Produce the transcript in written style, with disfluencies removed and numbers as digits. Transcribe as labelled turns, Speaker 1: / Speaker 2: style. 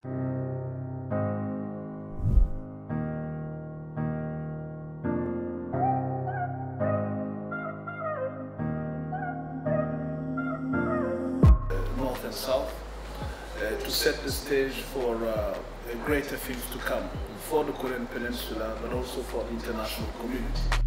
Speaker 1: North and South, to set the stage for greater things to come for the Korean Peninsula, but also for the international community.